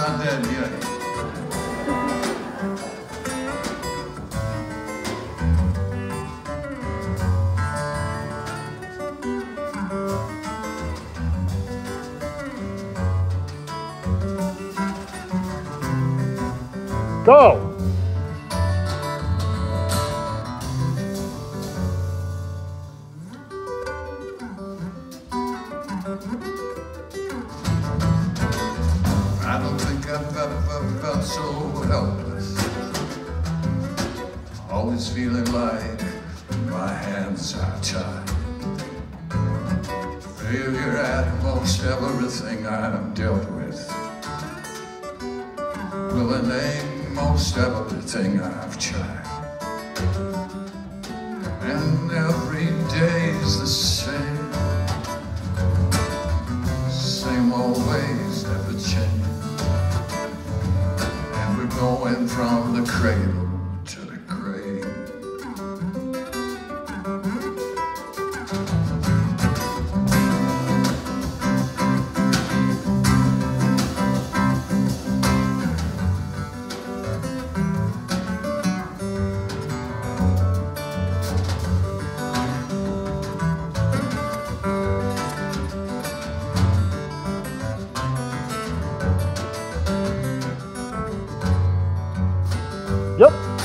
not dead yet. Go! I don't think I've ever felt so helpless. Always feeling like my hands are tied. Failure at most everything I've dealt with. Will it name most everything I've tried. And every day's the same. Same old ways never change. And we're going from the cradle to the grave. Yep.